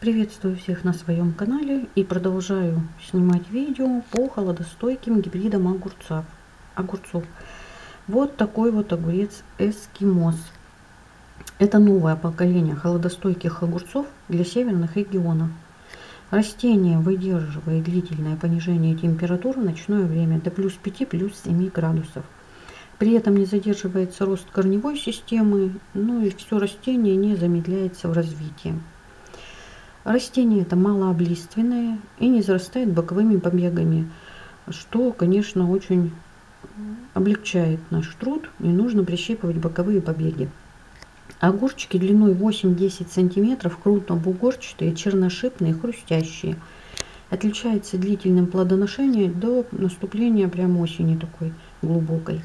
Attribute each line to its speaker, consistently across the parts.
Speaker 1: Приветствую всех на своем канале и продолжаю снимать видео по холодостойким гибридам огурцов. Вот такой вот огурец эскимос. Это новое поколение холодостойких огурцов для северных регионов. Растение выдерживает длительное понижение температуры в ночное время до плюс 5, плюс 7 градусов. При этом не задерживается рост корневой системы, ну и все растение не замедляется в развитии. Растение это малооблиственное и не зарастает боковыми побегами, что, конечно, очень облегчает наш труд. Не нужно прищипывать боковые побеги. Огурчики длиной 8-10 см, крупнобугорчатые, черношипные, хрустящие. Отличается длительным плодоношением до наступления прям осени такой глубокой.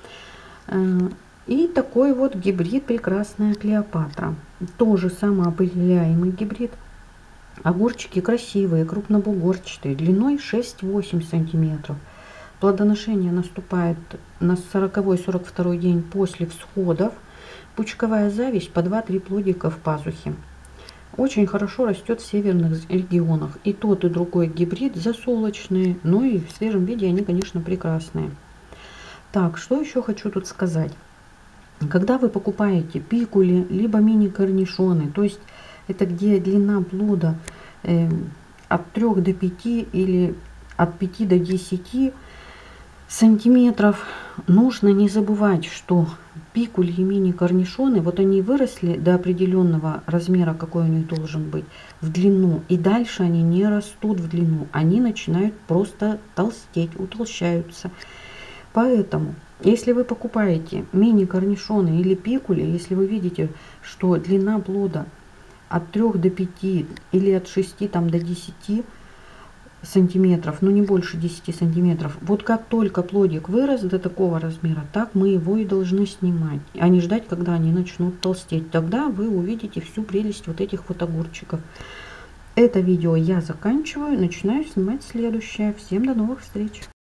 Speaker 1: И такой вот гибрид прекрасная Клеопатра. Тоже самоопыляемый гибрид. Огурчики красивые, крупнобугорчатые, длиной 6-8 см. Плодоношение наступает на 40-42 день после всходов. Пучковая зависть по 2-3 плодика в пазухе. Очень хорошо растет в северных регионах. И тот, и другой гибрид засолочные, но и в свежем виде они, конечно, прекрасные. Так, что еще хочу тут сказать. Когда вы покупаете пикули, либо мини-корнишоны, то есть это где длина плода от 3 до 5 или от 5 до 10 сантиметров, нужно не забывать, что пикули и мини-корнишоны, вот они выросли до определенного размера, какой у них должен быть, в длину, и дальше они не растут в длину, они начинают просто толстеть, утолщаются. Поэтому, если вы покупаете мини-корнишоны или пикули, если вы видите, что длина плода от 3 до 5 или от 6 там, до 10 сантиметров, но не больше 10 сантиметров, вот как только плодик вырос до такого размера, так мы его и должны снимать, а не ждать, когда они начнут толстеть. Тогда вы увидите всю прелесть вот этих вот огурчиков. Это видео я заканчиваю, начинаю снимать следующее. Всем до новых встреч!